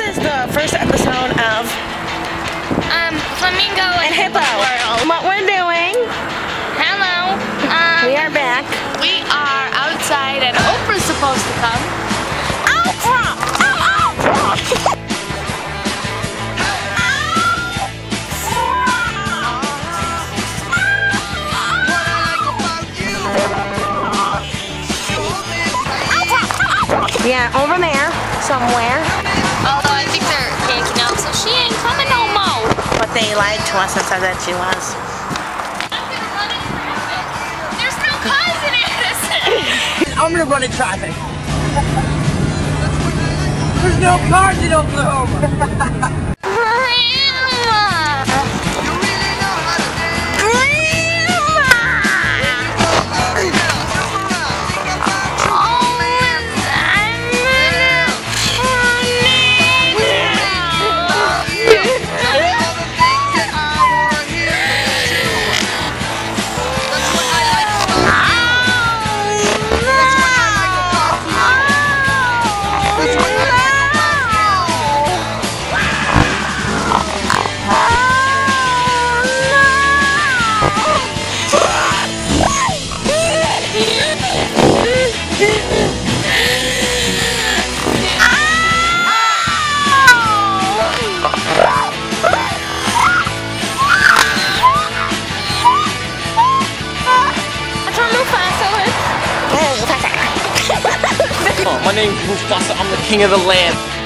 is the first episode of Flamingo and Hippo. What we're doing. Hello. We are back. We are outside and Oprah's supposed to come. Oprah! Oprah! Yeah, over there, somewhere. Although I think they're yanking out, so she ain't coming no more. But they lied to us and said that she was. There's no cause in innocent. I'm gonna run in traffic. There's no cars in Oklahoma. My name's Mufasa, I'm the king of the land.